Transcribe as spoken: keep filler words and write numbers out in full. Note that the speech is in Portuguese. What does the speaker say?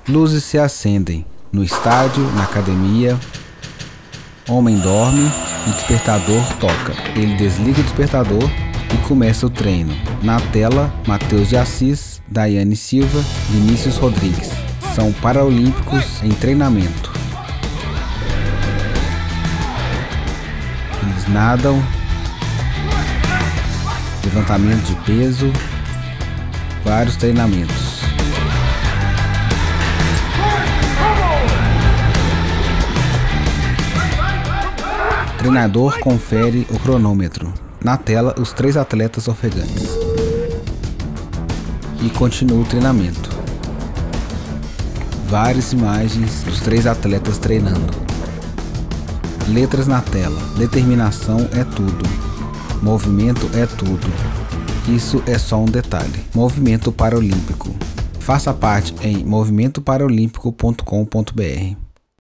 Luzes se acendem no estádio, na academia. Homem dorme e despertador toca. Ele desliga o despertador e começa o treino. Na tela, Matheus de Assis, Daiane Silva, Vinícius Rodrigues. São paraolímpicos em treinamento. Eles nadam, levantamento de peso, vários treinamentos. O treinador confere o cronômetro. Na tela, os três atletas ofegantes. E continua o treinamento. Várias imagens dos três atletas treinando. Letras na tela. Determinação é tudo. Movimento é tudo. Isso é só um detalhe. Movimento Paralímpico. Faça parte em movimento paralímpico ponto com ponto br.